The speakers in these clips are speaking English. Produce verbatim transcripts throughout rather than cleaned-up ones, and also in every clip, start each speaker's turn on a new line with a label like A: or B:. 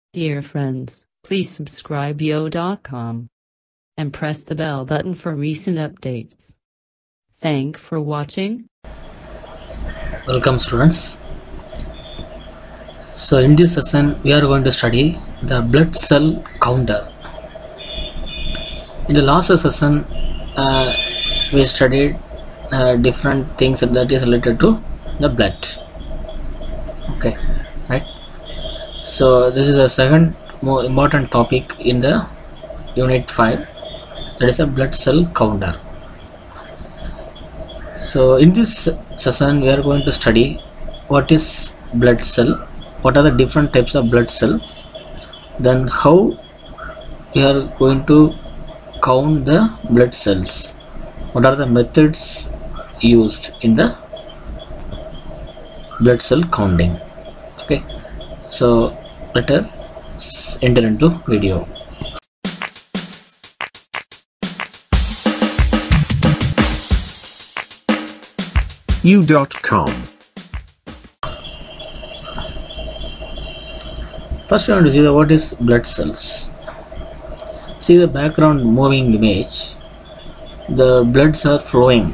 A: Dear friends, please subscribe yo dot com and press the bell button for recent updates. Thank for watching.
B: Welcome students. So in this session we are going to study the blood cell counter. In the last session uh, we studied uh, different things that is related to the blood. Okay, right? So this is the second more important topic in the unit five, that is a blood cell counter. So in this session we are going to study what is blood cell, what are the different types of blood cell, then how we are going to count the blood cells, what are the methods used in the blood cell counting. Okay, so let us enter into video.
C: yo dot com.
B: First we want to see the what is blood cells. See the background moving image, the bloods are flowing.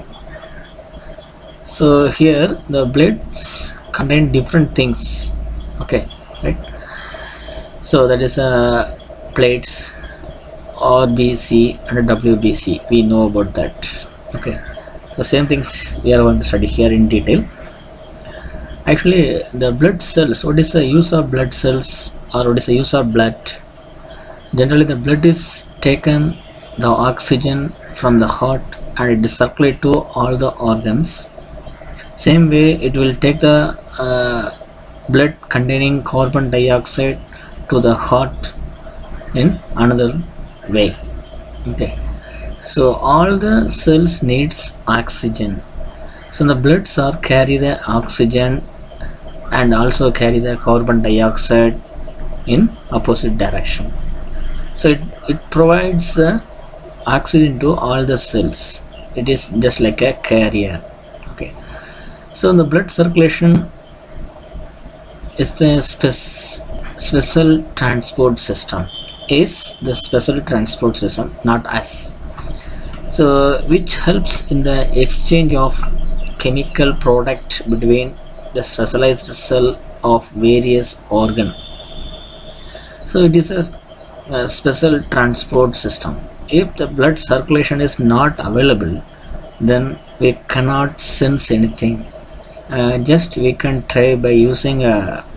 B: So here the bloods contain different things. Okay, right? So that is uh, plates, R B C and W B C. We know about that. Okay, so same things we are going to study here in detail. Actually, the blood cells, what is the use of blood cells, or what is the use of blood? Generally the blood is taken the oxygen from the heart and it is circulated to all the organs. Same way it will take the uh, blood containing carbon dioxide to the heart in another way. Okay, so all the cells needs oxygen, so the bloods are carry the oxygen and also carry the carbon dioxide in opposite direction. So it, it provides the oxygen to all the cells. It is just like a carrier. Okay, so the blood circulation is the spec special transport system, is the special transport system, not us. So which helps in the exchange of chemical product between the specialized cell of various organ. So it is a, a special transport system. If the blood circulation is not available, then we cannot sense anything. Uh, just we can try by using a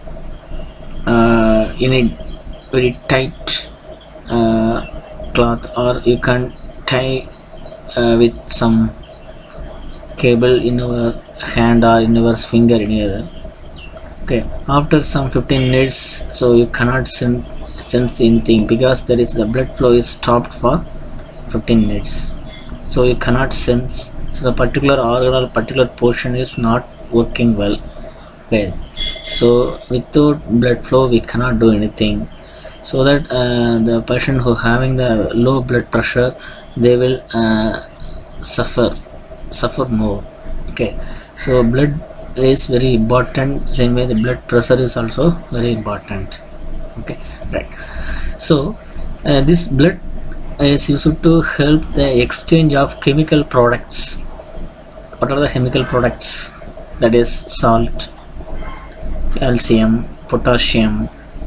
B: uh, in a very tight uh, cloth, or you can tie uh, with some cable in your hand or in your finger any other. Okay, after some fifteen minutes, so you cannot sen sense anything because there is the blood flow is stopped for fifteen minutes, so you cannot sense. So the particular organ or particular portion is not working well. Okay, so without blood flow we cannot do anything. So that uh, the patient who having the low blood pressure, they will uh, suffer suffer more. Okay, so blood is very important, same way the blood pressure is also very important. Okay, right? So uh, this blood is used to help the exchange of chemical products. What are the chemical products? That is salt, calcium, potassium,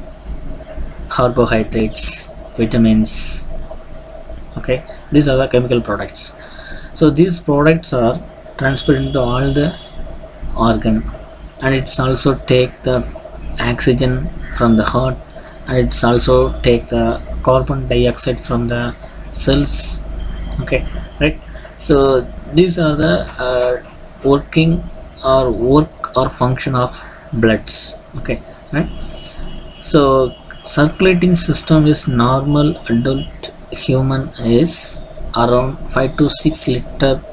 B: carbohydrates, vitamins. Okay, these are the chemical products. So these products are transferred into all the organ, and it's also take the oxygen from the heart, and it's also take the carbon dioxide from the cells. Okay, right? So these are the uh, working or work or function of bloods. Okay, right? So circulating system is normal adult human is around five to six liter.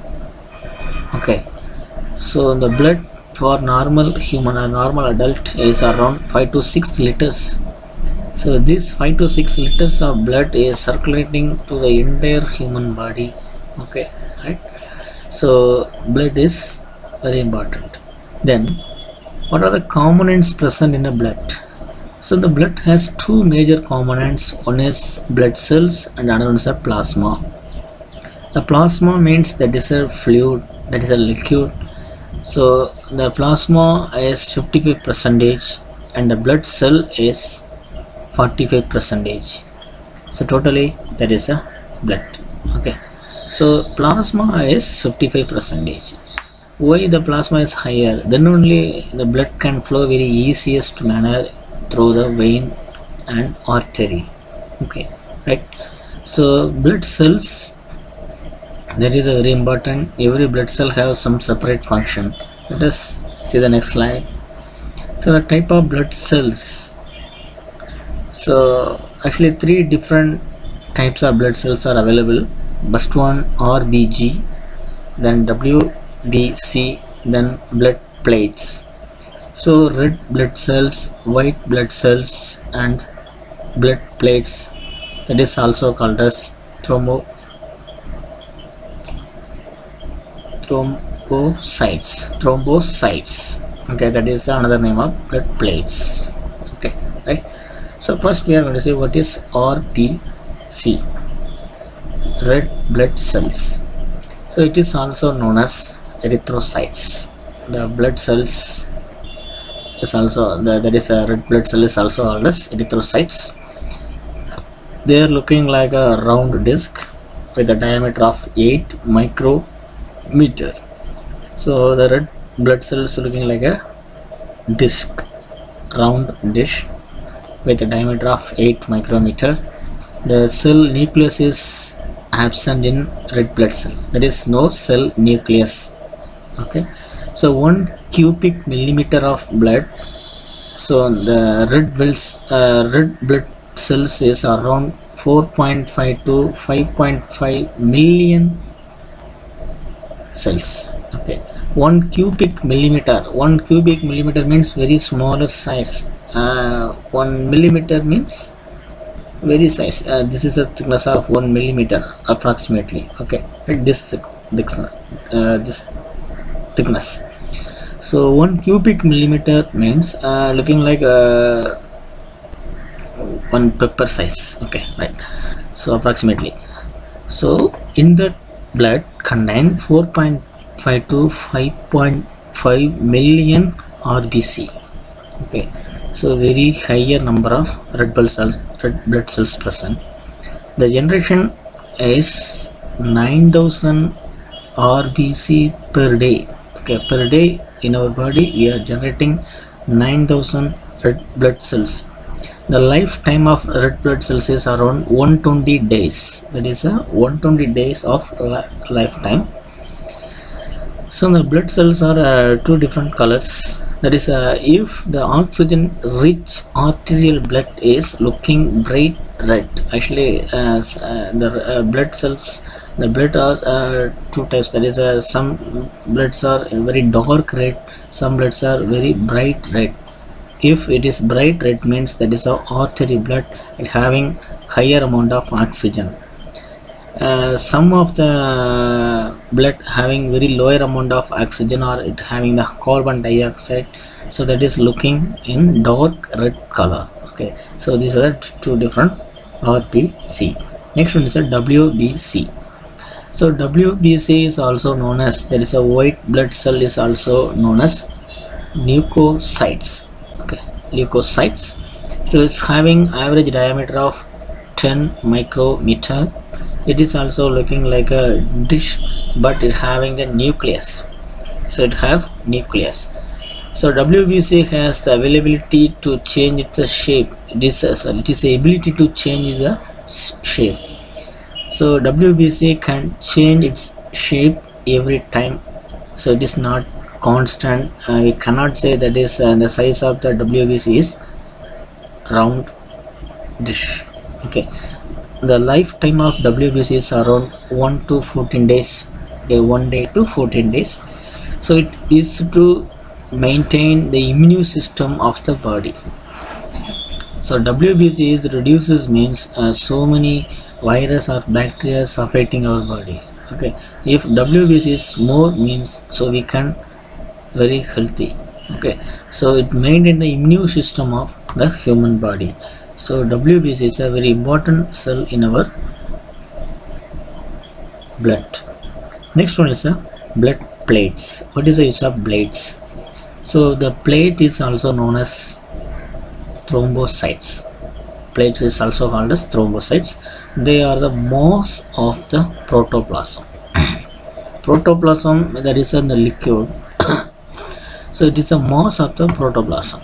B: Okay, so the blood for normal human or normal adult is around five to six liters. So this five to six liters of blood is circulating to the entire human body. Okay, right? So blood is very important. Then what are the components present in the blood? So the blood has two major components. One is blood cells and another one is a plasma. The plasma means that is a fluid, that is a liquid. So the plasma is fifty-five percentage and the blood cell is forty-five percentage. So totally that is a blood. Okay, so plasma is fifty-five percentage. Why the plasma is higher? Then only the blood can flow very easiest manner through the vein and artery. Okay, right. So blood cells, that is a very important. Every blood cell has some separate function. Let us see the next slide. So the type of blood cells. So actually three different types of blood cells are available. First one R B G, then W B C, then blood plates. So red blood cells, white blood cells and blood plates, that is also called as thrombo thrombocytes thrombocytes okay, that is another name of blood plates. Okay, right. So first we are going to see what is R B C, red blood cells. So it is also known as erythrocytes. The blood cells is also the, that is a red blood cell is also called as erythrocytes. They are looking like a round disc with a diameter of eight micrometer. So the red blood cell is looking like a disc, round dish with a diameter of eight micrometer. The cell nucleus is absent in red blood cell. There is no cell nucleus. Okay, so one cubic millimeter of blood. So the red cells, uh, red blood cells is around four point five to five point five million cells. Okay, one cubic millimeter. One cubic millimeter means very smaller size. Uh, one millimeter means very size. Uh, this is a thickness of one millimeter approximately. Okay, this thickness, uh, this thickness. So one cubic millimeter means uh, looking like a one pepper size. Okay, right. So approximately. So in the blood contain four point five to five point five million R B C. Okay, so very higher number of red blood cells, red blood cells present. The generation is nine thousand R B C per day. Okay, per day in our body we are generating nine thousand red blood cells. The lifetime of red blood cells is around one hundred twenty days. That is a one hundred twenty days of li lifetime. So the blood cells are uh, two different colors. That is, uh, if the oxygen rich arterial blood is looking bright red. Actually, uh, uh, the uh, blood cells, the blood are uh, two types. That is, uh, some bloods are very dark red, some bloods are very bright red. If it is bright red means that is a artery blood, it having higher amount of oxygen. Uh, some of the blood having very lower amount of oxygen, or it having the carbon dioxide, so that is looking in dark red color. Okay, so these are two different R B C. Next one is a W B C. So W B C is also known as, that is a white blood cell is also known as leukocytes. Okay, leukocytes. So it's having average diameter of ten micrometer. It is also looking like a dish, but it having the nucleus. So it have nucleus. So W B C has the availability to change its shape. It is a, it is the ability to change the shape. So W B C can change its shape every time. So it is not constant. Uh, we cannot say that is uh, the size of the W B C is round dish. Okay. The lifetime of W B C is around one to fourteen days. Okay, one day to fourteen days. So it is to maintain the immune system of the body. So W B C is reduces means uh, so many virus or bacteria affecting our body. Okay, if W B C is more means so we can very healthy. Okay, so it maintain the immune system of the human body. So W B C is a very important cell in our blood. Next one is the blood plates. What is the use of plates? So the plate is also known as thrombocytes. Plates is also called as thrombocytes. They are the moss of the protoplasm. Protoplasm, that is in the liquid. So it is a mass of the protoplasm.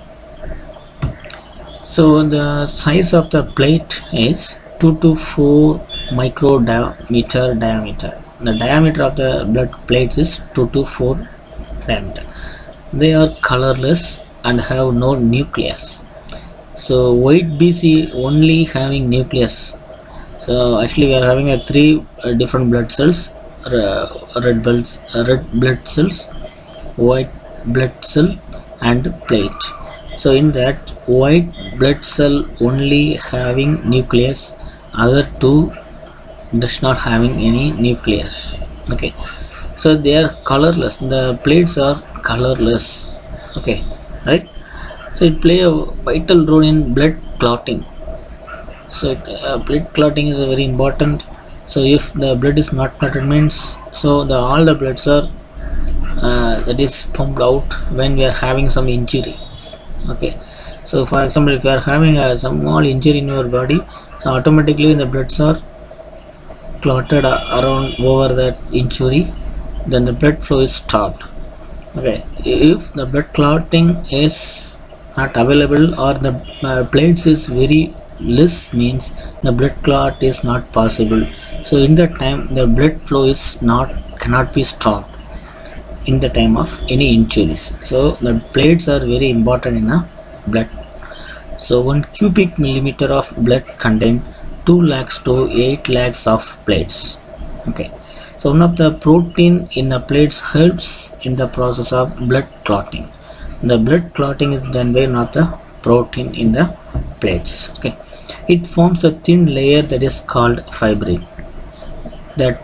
B: So the size of the plate is two to four micrometer diameter. The diameter of the blood plates is two to four diameter. They are colorless and have no nucleus. So white B C only having nucleus. So actually we are having a three uh, different blood cells: uh, red blood, uh, red blood cells, white blood cell, and plate. So in that white blood cell only having nucleus, other two does not having any nucleus. Okay, so they are colorless. The plates are colorless. Okay, right? So it play a vital role in blood clotting. So it, uh, blood clotting is a very important. So if the blood is not clotted means, so the all the bloods are uh, that is pumped out when we are having some injuries. Okay, so for example, if you are having a small injury in your body, so automatically the bloods are clotted around over that injury, then the blood flow is stopped. Okay, if the blood clotting is not available or the uh, plates is very less, means the blood clot is not possible. So in that time the blood flow is not cannot be stopped in the time of any injuries. So the plates are very important in a blood. So one cubic millimeter of blood contain two lakhs to eight lakhs of plates. Okay, so one of the protein in the plates helps in the process of blood clotting. The blood clotting is done by one of the protein in the plates. Okay, it forms a thin layer that is called fibrin. That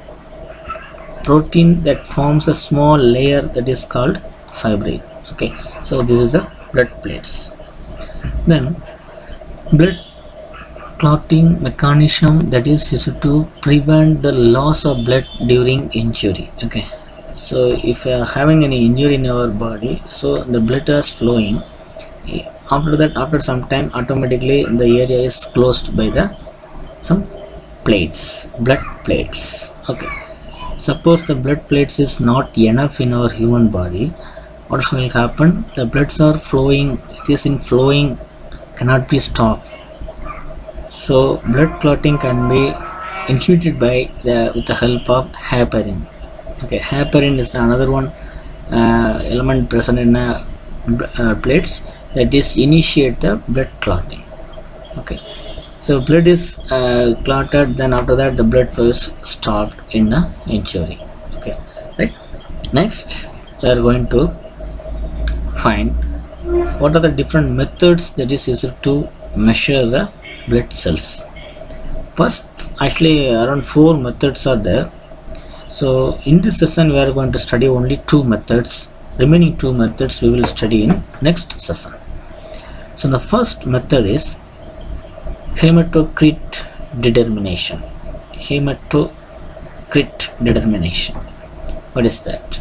B: protein that forms a small layer that is called fibrin. Okay, so this is the blood plates. Then blood clotting mechanism that is used to prevent the loss of blood during injury. Okay, so if you are having any injury in your body, so the blood is flowing, after that after some time automatically the area is closed by the some plates, blood plates. Okay, suppose the blood plates is not enough in our human body, what will happen? The bloods are flowing, it is in flowing, cannot be stopped. So blood clotting can be inhibited by the with the help of heparin. Okay, heparin is another one uh, element present in uh, uh, plates that is initiate the blood clotting. Okay, so blood is uh, clotted, then after that the blood flow is stopped in the injury. Okay, right? Next we are going to find what are the different methods that is used to measure the blood cells. First, actually around four methods are there. So in this session we are going to study only two methods. Remaining two methods we will study in next session. So the first method is hematocrit determination. Hematocrit determination. What is that?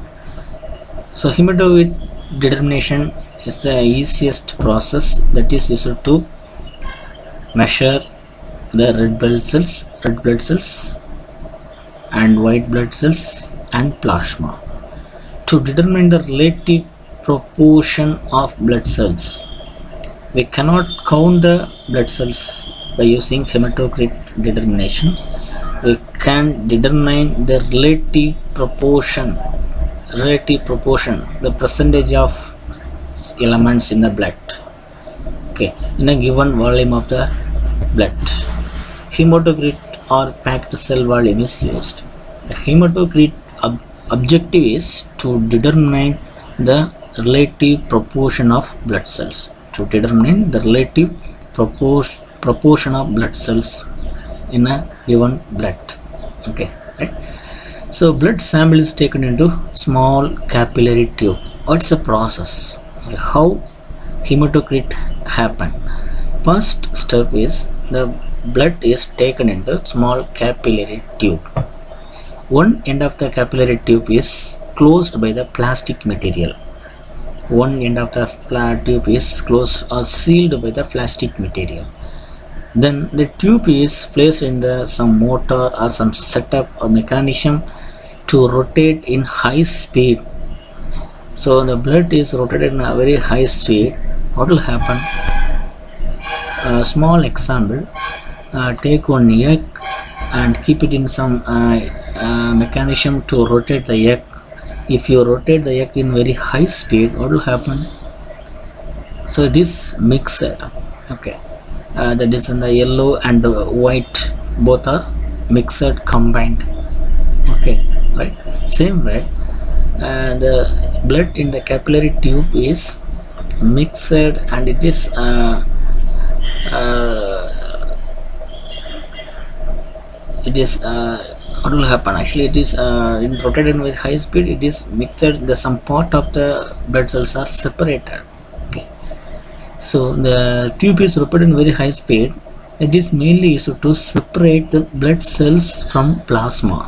B: So hematocrit determination is the easiest process that is used to measure the red blood cells, red blood cells and white blood cells and plasma to determine the relative proportion of blood cells. We cannot count the blood cells by using hematocrit determinations. We can determine the relative proportion, relative proportion, the percentage of elements in the blood, okay, in a given volume of the blood. Hematocrit or packed cell volume is used. The hematocrit ob objective is to determine the relative proportion of blood cells. To determine the relative propor proportion of blood cells in a given blood. Okay, right? So blood sample is taken into small capillary tube. What's the process? How hematocrit happen? First step is the blood is taken into small capillary tube. One end of the capillary tube is closed by the plastic material. One end of the tube is closed or sealed by the plastic material. Then the tube is placed in the some motor or some setup or mechanism to rotate in high speed. So the blood is rotated in a very high speed. What will happen? A small example, uh, take one egg and keep it in some uh, uh, mechanism to rotate the egg. If you rotate the egg in very high speed, what will happen? So it is mixed. Okay, uh, that is in the yellow and the white, both are mixed, combined. Okay, right. Same way, uh, the blood in the capillary tube is mixed and it is uh, uh, it is uh, what will happen? Actually, it is uh, in rotated with high speed. It is mixed. The some part of the blood cells are separated. Okay, so the tube is rotated in very high speed. It is mainly used to separate the blood cells from plasma.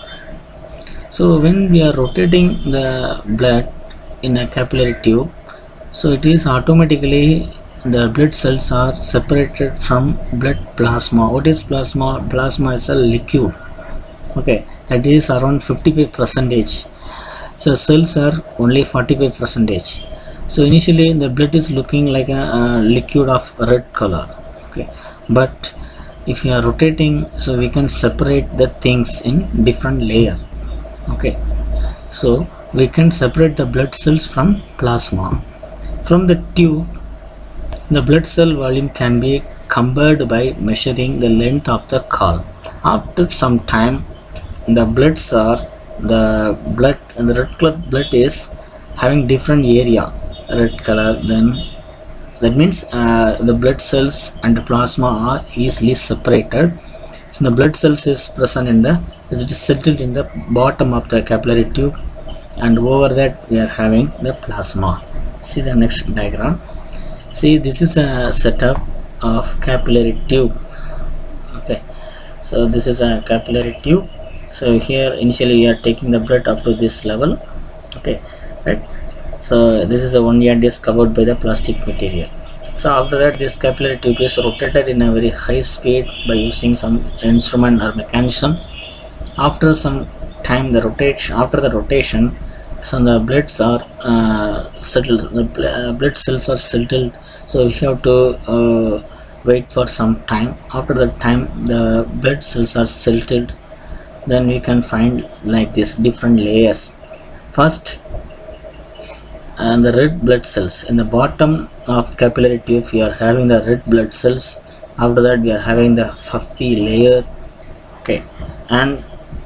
B: So when we are rotating the blood in a capillary tube, so it is automatically the blood cells are separated from blood plasma. What is plasma? Plasma is a liquid. Okay, that is around fifty-five percentage. So cells are only forty-five percentage. So initially the blood is looking like a, a liquid of red color. Okay, but if you are rotating, so we can separate the things in different layer. Okay, so we can separate the blood cells from plasma. From the tube, the blood cell volume can be compared by measuring the length of the cord. After some time, the bloods are the blood and the red color blood is having different area, red color. Then that means uh, the blood cells and the plasma are easily separated. So the blood cells is present in the it is settled in the bottom of the capillary tube, and over that we are having the plasma. See the next diagram. See, this is a setup of capillary tube. Okay, so this is a capillary tube. So here initially we are taking the blood up to this level. Okay, right. So this is a one end is covered by the plastic material. So after that, this capillary tube is rotated in a very high speed by using some instrument or mechanism. After some time, the rotation after the rotation, so the bloods are uh, settled. The uh, blood cells are settled. So we have to uh, wait for some time. After that time, the blood cells are settled. Then we can find like this different layers. First, and the red blood cells in the bottom of capillary tube, we are having the red blood cells. After that, we are having the fluffy layer. Okay, and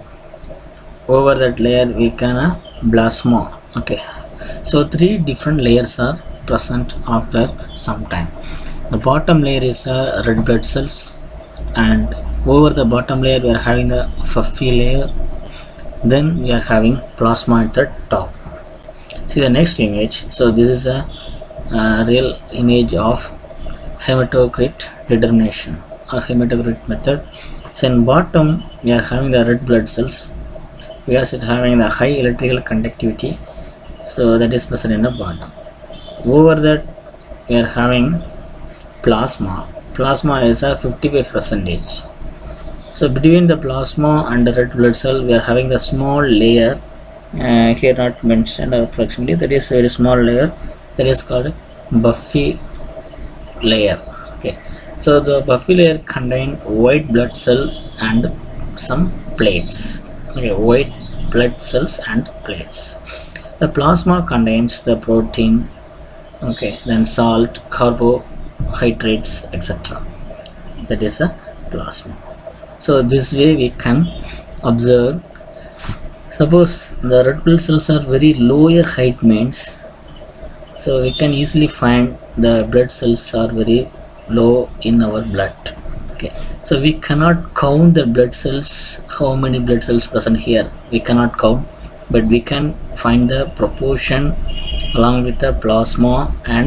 B: over that layer we can uh, plasma. Okay, so three different layers are present after some time. The bottom layer is uh, red blood cells, and over the bottom layer we are having the fluffy layer. Then we are having plasma at the top. See the next image. So this is a, a real image of hematocrit determination or hematocrit method. So in bottom we are having the red blood cells because it having the high electrical conductivity, so that is present in the bottom. Over that we are having plasma. Plasma is a fifty-five percentage. So between the plasma and the red blood cell we are having the small layer, uh, here not mentioned approximately, that is very small layer, that is called buffy layer. Okay, so the buffy layer contain white blood cell and some plates. Okay, white blood cells and plates. The plasma contains the protein, okay, then salt, carbohydrates, etc. That is a plasma. So this way we can observe. Suppose the red blood cells are very lower height means, so we can easily find the blood cells are very low in our blood. Okay, so we cannot count the blood cells, how many blood cells present here, we cannot count, but we can find the proportion along with the plasma and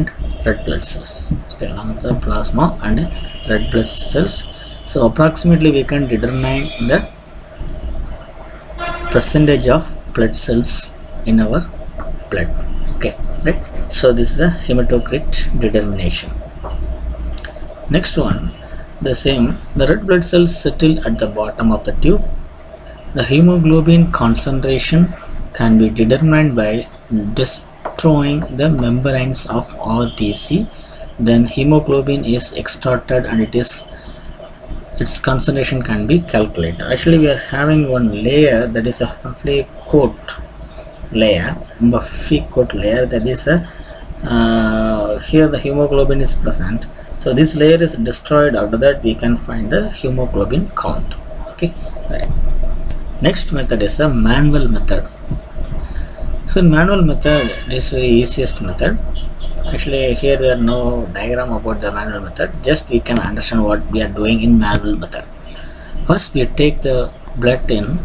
B: red blood cells. Okay, along with the plasma and red blood cells. So approximately we can determine the percentage of blood cells in our blood. Okay, right. So this is a hematocrit determination. Next one, the same, the red blood cells settle at the bottom of the tube. The hemoglobin concentration can be determined by destroying the membranes of R B C. Then hemoglobin is extracted and it is its concentration can be calculated. Actually we are having one layer that is a Buffy coat layer, Buffy coat layer, that is a uh, here the hemoglobin is present. So this layer is destroyed. After that we can find the hemoglobin count. Okay, right. Next method is a manual method. So in manual method, this is the easiest method. Actually here there are no diagram about the manual method, just we can understand what we are doing in manual method. First we take the blood in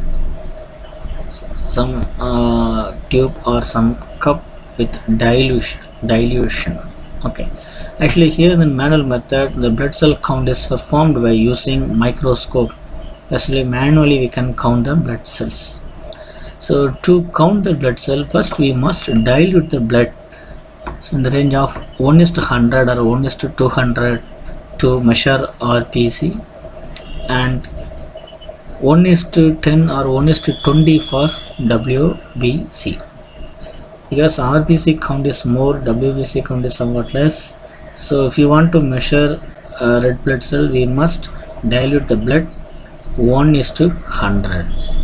B: some uh, tube or some cup with dilution dilution okay. Actually here in the manual method the blood cell count is performed by using microscope. Actually manually we can count the blood cells. So to count the blood cell, first we must dilute the blood, so in the range of one is to one hundred or one is to two hundred to measure R B C, and one is to ten or one is to twenty for W B C. Because R B C count is more, W B C count is somewhat less. So if you want to measure a red blood cell, we must dilute the blood one is to one hundred.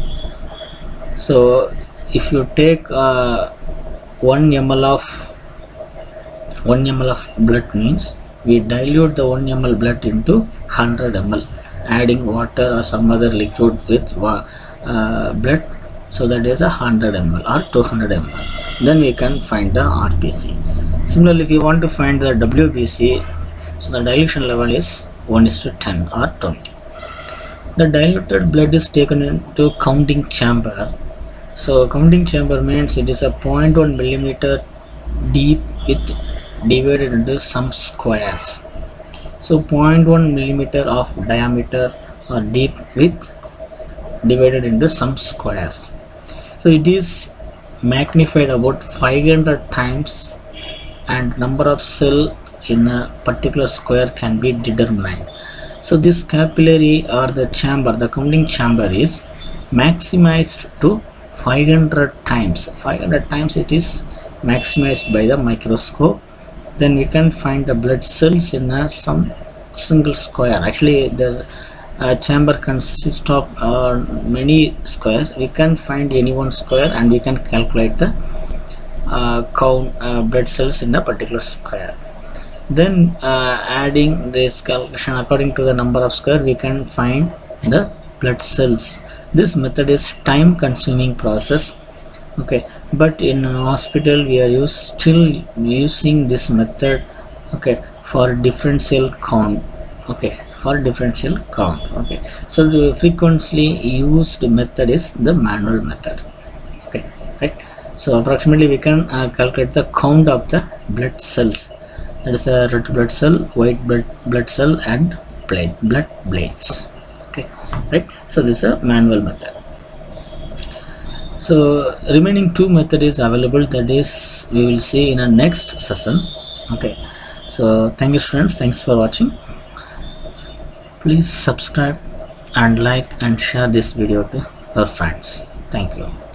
B: So if you take uh, one milliliter of one milliliter of blood, means we dilute the one milliliter blood into one hundred milliliters, adding water or some other liquid with uh, blood, so that is a one hundred milliliters or two hundred milliliters. Then we can find the R B C. Similarly, if you want to find the W B C, so the dilution level is one is to ten or twenty. The diluted blood is taken into counting chamber. So counting chamber means it is a zero point one millimeter deep with divided into some squares. So zero point one millimeter of diameter or deep with divided into some squares. So it is magnified about five hundred times, and number of cell in a particular square can be determined. So this capillary or the chamber, the counting chamber is maximized to five hundred times. five hundred times it is maximized by the microscope. Then we can find the blood cells in a some single square. Actually the uh, chamber consists of uh, many squares. We can find any one square and we can calculate the uh, count uh, blood cells in a particular square. Then uh, adding this calculation according to the number of square, we can find the blood cells. This method is time consuming process, okay, but in a hospital we are use, still using this method, okay, for differential count, okay, for differential count, okay. So the frequently used method is the manual method, okay, right. So approximately we can uh, calculate the count of the blood cells. That is a red blood cell, white blood blood cell, and blood blood blades. Okay, right. So this is a manual method. So remaining two method is available. That is we will see in a next session. Okay. So thank you, students. Thanks for watching. Please subscribe and like and share this video to your friends. Thank you.